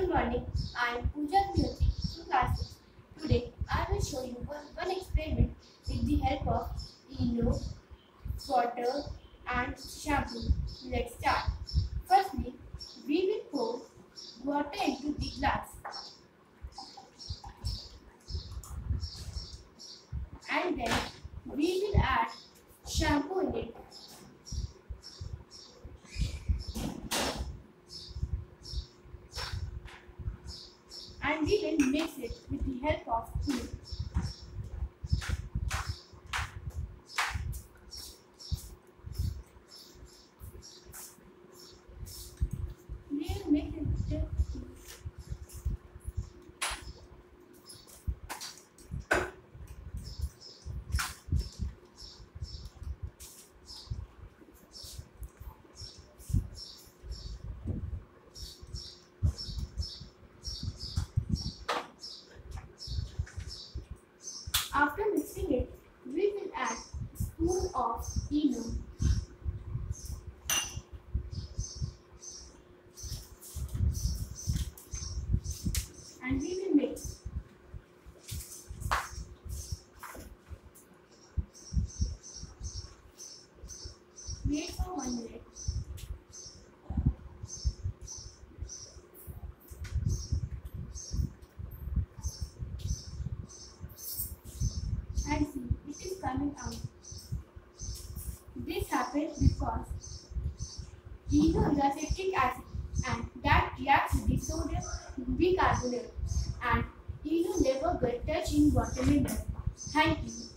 morning, I am Pooja Jyoti from class 6. Today, I will show you one experiment with the help of Eno, water and shampoo. Let's start. Firstly, we will pour water into the glass and then we will add shampoo in it. And we will mix it with the help of spoon. We will mix it with the After mixing it, we will add a spoon of Eno. And we will mix. Wait for 1 minute. And see, it is coming out. This happens because Eno is acetic acid and that reacts with the sodium bicarbonate and Eno never gets touched in water mineral. Thank you.